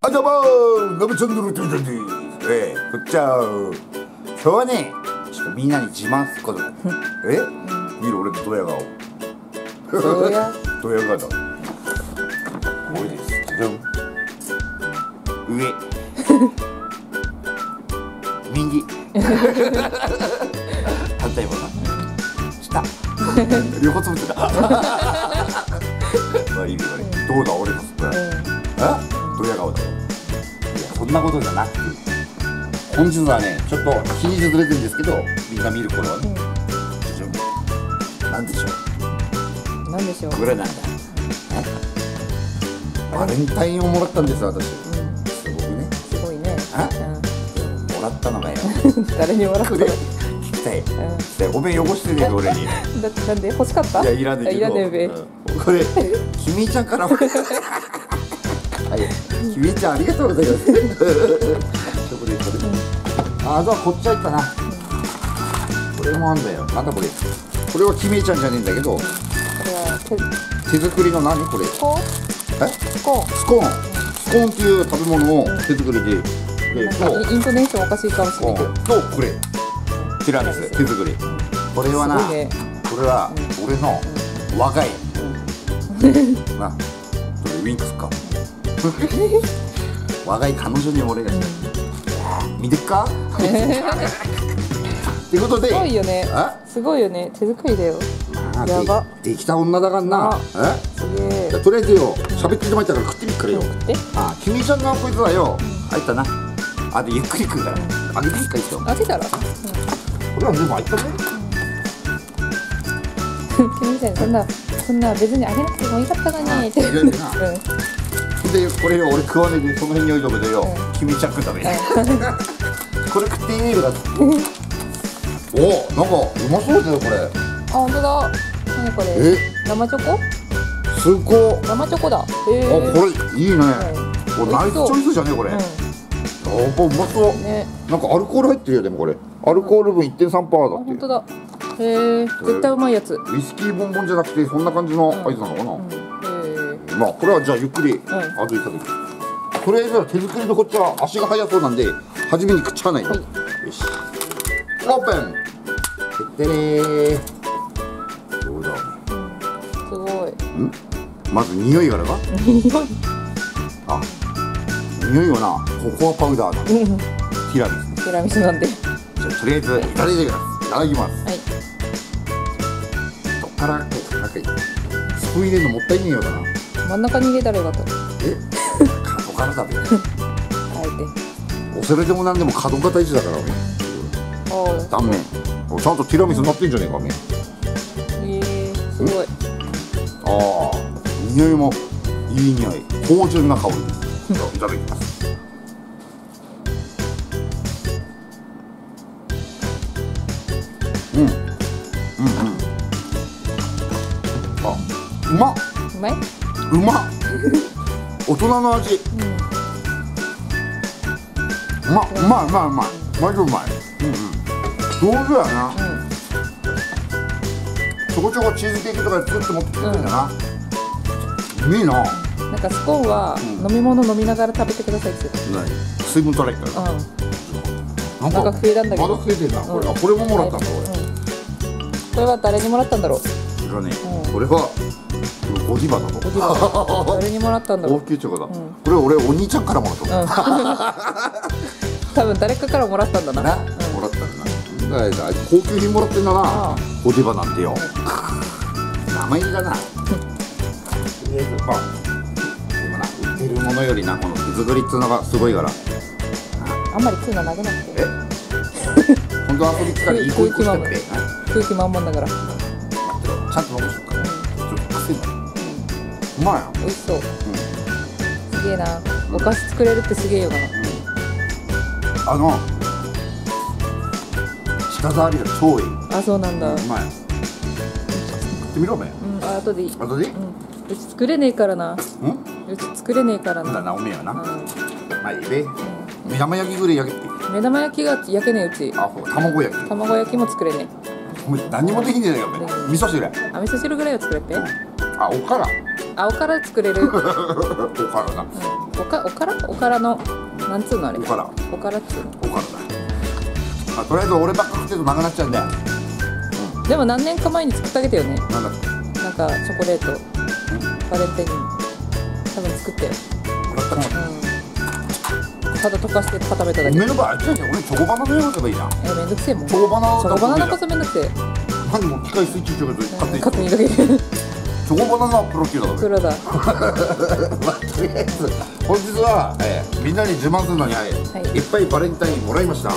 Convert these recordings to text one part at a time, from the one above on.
あどうものぶちゃんのルーティンです。こっちは今日はね、ちょっとみんなに自慢することだ。見る俺のドヤ顔。 ドヤドヤ顔だ。多いです。上右反対もな下両方つぶってた。まあいいよね。どうだ俺のスプライ。ドヤ顔だ。いやそんなことじゃなくて、本日はねちょっと日にちずれてるんですけど、みんな見る頃はね、なんでしょう。 なんでしょう。 これなんだ。バレンタインをもらったんです私。すごくね。 すごいね。 もらったのがよ。 誰にもらったの？ 聞きたい。ごめん汚してね俺に。 なんで欲しかった？ いやいらねえ。 いらねえべ。 これきみちゃんから。はい、きみちゃんありがとうございます。チョコレートで。あとはこっち入ったな。これもあんだよ。なんだこれ。これはきみちゃんじゃねえんだけど。 これは手作りの何これ。 スコーン？ スコーン。スコーンっていう食べ物を手作りで。 イントネーションおかしいかもしれないけど。 とこれ。ティラミス手作り。これはな。これは俺の若い。な。ウィンクスか。若い彼女に俺が見てっか。ってことで。 すごいよね。すごいよね。手作りだよ。やば。 できた女だからな。 すげえ。 とりあえずよ、喋ってもらったから食ってみっからよ。あ、きみちゃんのこいつはよ、入ったな。あ、でゆっくり食うから。あげていいか一緒。 あげたら。 これは全部入ったね。 きみちゃんそんな別にあげなくてもいいかったのにって。 でこれよ俺食わねえでその辺に置いとくとよ、きみちゃん食うため。これ食っていいよだって。お、なんかうまそうだよこれ。 あ、本当だ。何これ。生チョコ？ すっご。 生チョコだ。 あ、これいいね。これナイスチョイスじゃねこれ。やっぱうまそう。なんかアルコール入ってるよでもこれ。アルコール分 1.3% だって。 本当だ。へえ、絶対うまいやつ。 ウイスキーボンボンじゃなくてそんな感じのアイスなのかな。まあこれはじゃあゆっくり後で食べて。とりあえずは手作りのこっちは足が速そうなんで初めに食っちゃわないと。よし。オープン。てってれー。どうだ。 すごい。 まず匂いからか。あ、匂いはなココアパウダーだ。ティラミス。 ティラミスなんで。 じゃあとりあえずいただいてください。いただきます。 はい。 どっからなんかスプーン入れるのもったいねえよな。 真ん中に入れたらよかった。 角から食べる。 あえおそれでもなんでも角が大事だからね。断面。ちゃんとティラミスになってんじゃねえかね。 すごい。 ああ、匂いもいい匂い。芳醇な香りです。いただきます。あ、うまっ。 うまい？ うまっ。大人の味。うまい。マジうまい。上手やな。ちょこちょこチーズケーキとかで作って持ってきてくれるんだな。いいな。 なんかスコーンは飲み物飲みながら食べてくださいって。 水分取れたら。 なんか増えたんだけど。 まだ増えてんな。これももらったんだ俺。 これは誰にもらったんだろう。 これはゴディバだぞ。 誰にもらったんだろう。 高級チョコだ。これ俺お兄ちゃんからもらった。 多分誰かからもらったんだな。 もらったんだな。高級品もらってんだな。ゴディバなんてよ。生意気だな。とりあえずまあでもな売ってるものよりなこの手作りっつうのがすごいから。 あんまり食うのなくなって。 本当は遊び疲れいい子いい子してって。 空気満々だから。 ちゃんと残しとくから。ちょっと癖になる。うまいな。 美味しそう。すげえな。お菓子作れるってすげえよな。 舌触りが超いい。 あ、そうなんだ。 うまい。食ってみろお前。 後でいい。 後でいい？ うち作れねえからな。うち作れねえからな。 なおめえはな。まあいいべ。目玉焼きぐらい焼けて。 目玉焼きが焼けねえうち。 卵焼き。 卵焼きも作れねえ。何もできんじゃないかお前。味噌汁。 味噌汁ぐらいは作れって。 おから。 あ、おから作れる。 おからだ。 おからのなんつうのあれ。 おからおからっつうの。 おからだ。とりあえず俺ばっか食ってるとなくなっちゃうんだよ。 でも何年か前に作ってあげたよね。 なんだ。 なんかチョコレートバレンタイン多分作ったよ。 もらったの。 ただ溶かして固めただけ。 目の場合あっちだけど俺チョコバナナ用ればいいじゃん。 めんどくせえもん。 チョコバナナチョコバナナこそめんどくせえ。 なんでも機械スイッチしてると勝手に勝手にだけ。 チョコバナナはプロ級だから。 黒だ。 まあとりあえず本日は、みんなに自慢するのに、いっぱいバレンタインもらいました。 い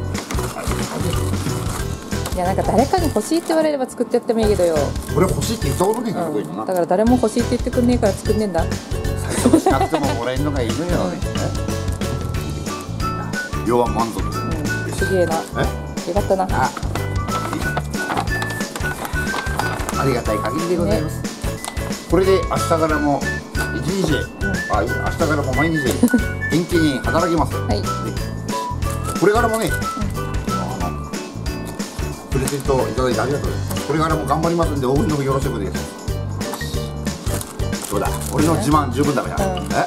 やなんか誰かに欲しいって言われれば作ってやってもいいけどよ。 俺欲しいって言ったことねえからこいいな。 だから誰も欲しいって言ってくんねえから作んねえんだ。 最初しなくてももらえるのがいいのよ。要は満足。 すげえな。よかったな。 ありがたい限りでございます。これで明日からも一日、明日からも毎日元気に働きます。 はい。 これからもね、プレゼントいただいてありがとうございます。これからも頑張りますんで応援のほどよろしくお願いします。どうだ、俺の自慢十分だから。なんだ。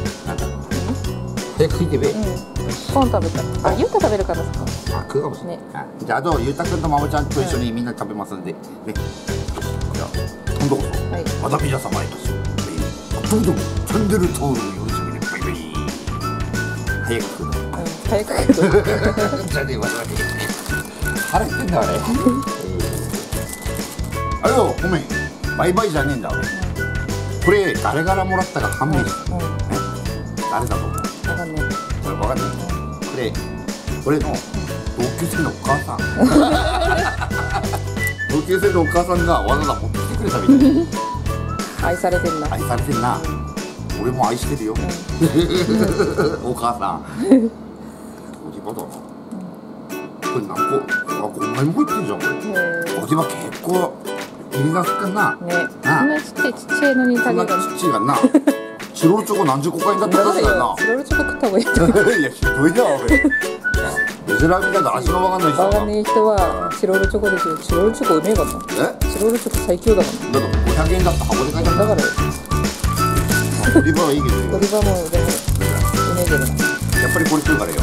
早く食いてべ。 コーン食べた。あ、ゆうた食べるからさ。 あ、食うかもしれない。じゃああとゆうたくんとまもちゃんと一緒にみんな食べますんで。ね。じゃあ今度こそまた皆様へと。どうぞチャンネル登録よろしくね。バイバイ。早く食う。 早く食う。 じゃあね、わざわざ。腹減ってんだあれ。あれよ、ごめん。バイバイじゃねえんだ俺。これ誰からもらったか判明した。誰だと思う？ わかんない。 これわかんない。これ俺の同級生のお母さん。同級生のお母さんがわざわざ持ってきてくれたみたい。 愛されてんな。 愛されてんな。俺も愛してるよ。お母さん。おじばだな。これ何個？あ、5枚も入ってんじゃんこれ。おじば結構入りが少な。 ね。こんなちっちゃいのにこんなちっちゃいがな。チロルチョコ何十個買いになってたんだよな。 チロルチョコ食った方がいい。 いやひどいな俺。ベテランみたいな味のわかんない人。 わかんない人はチロルチョコですよ。チロルチョコうめえかも。チロルチョコ最強だもん。 だから500円だった箱で買いたんだ。 だから。 売り場はいいけど。 売り場もでもうめえけどな。 やっぱりこれ食うからよ。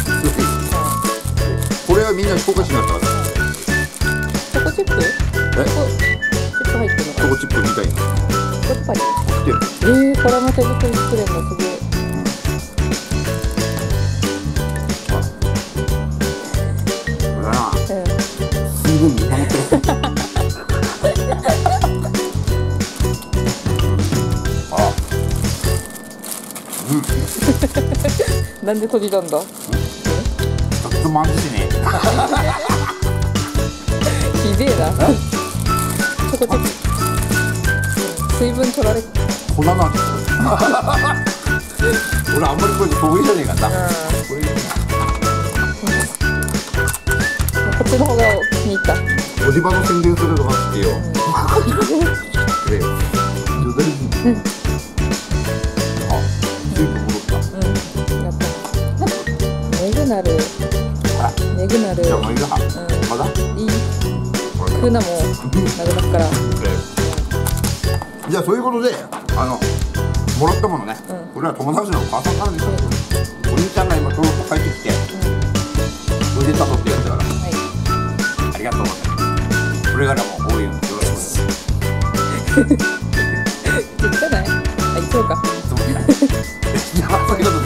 これはみんなに紹介しなかった。 チョコチップ？チョコチップ入ってるのか。 チョコチップみたいな。 チョコパリ。 これも手作り作れるのすげえ。 これだな。水分見守ってる。 なんで閉じたんだ。 ちょっとまずしね。 ひでえな。チョコチップ。水分取られ。 粉なんですよ。俺あんまりこれ得意じゃねえかな。これこっちの方が気に入った。 おじばの宣伝するのが好きよ。これよ。あ、水分戻った。 やった。ネグナル。ネグナル。 じゃあもういいか。まだ？ いい。食うなもなくなっから。 じゃあそういうことでもらったものね、これは友達のお母さんからですよ。お兄ちゃんが今東京帰ってきて無事誘ってやったから、ありがとうございます。これからも応援よろしくお願いします。 言ったない？あ、言っちゃおうか。 じゃあそういうことで